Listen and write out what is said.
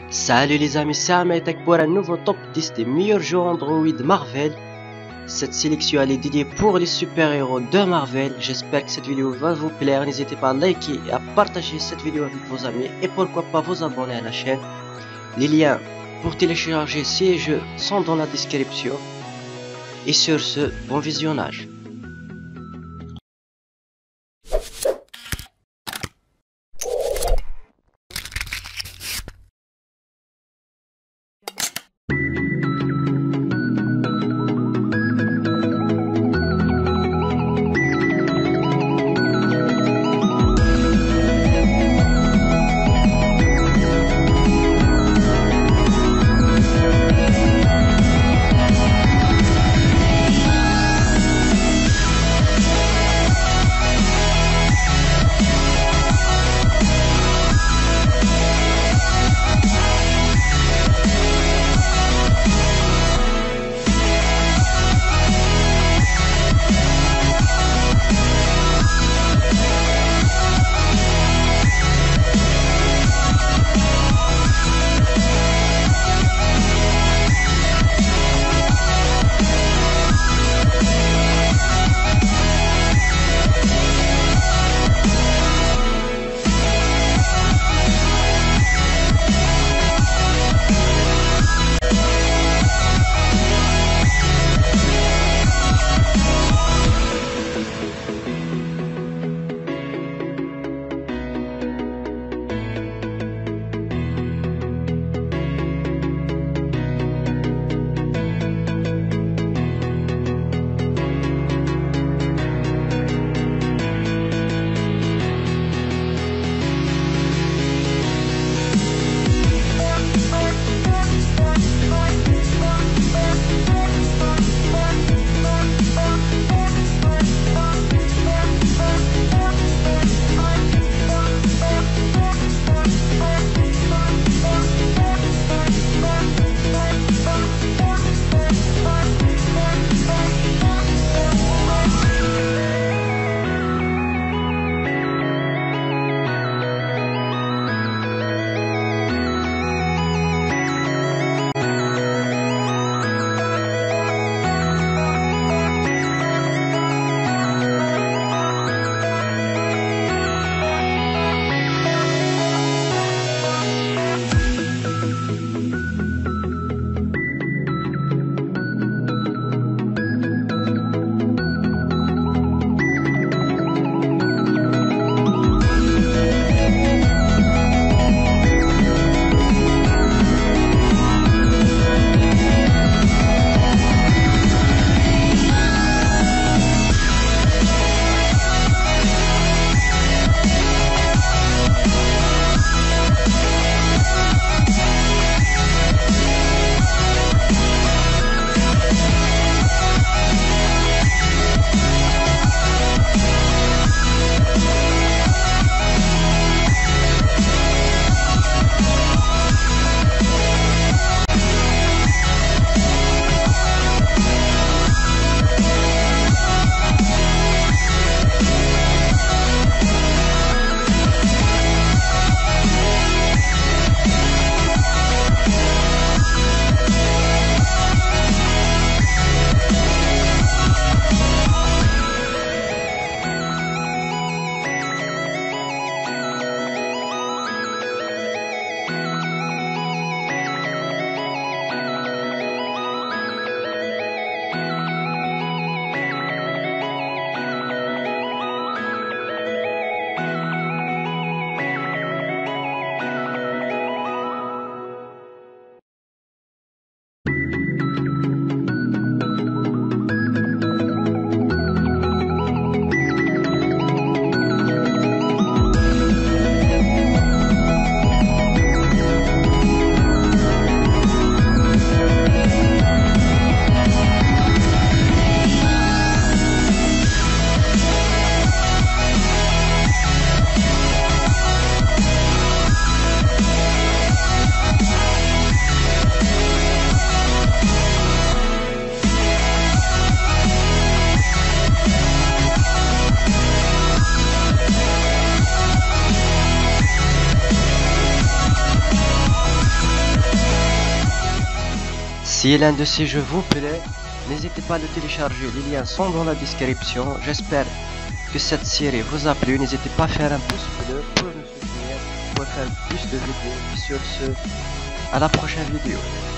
Salut les amis, c'est Ahmed pour un nouveau top 10 des meilleurs jeux Android Marvel. Cette sélection elle est dédiée pour les super-héros de Marvel. J'espère que cette vidéo va vous plaire. N'hésitez pas à liker et à partager cette vidéo avec vos amis et pourquoi pas vous abonner à la chaîne. Les liens pour télécharger ces jeux sont dans la description. Et sur ce, bon visionnage. Si l'un de ces jeux vous plaît, n'hésitez pas à le télécharger, les liens sont dans la description. J'espère que cette série vous a plu, n'hésitez pas à faire un pouce bleu pour nous soutenir, pour faire plus de vidéos. Sur ce, à la prochaine vidéo.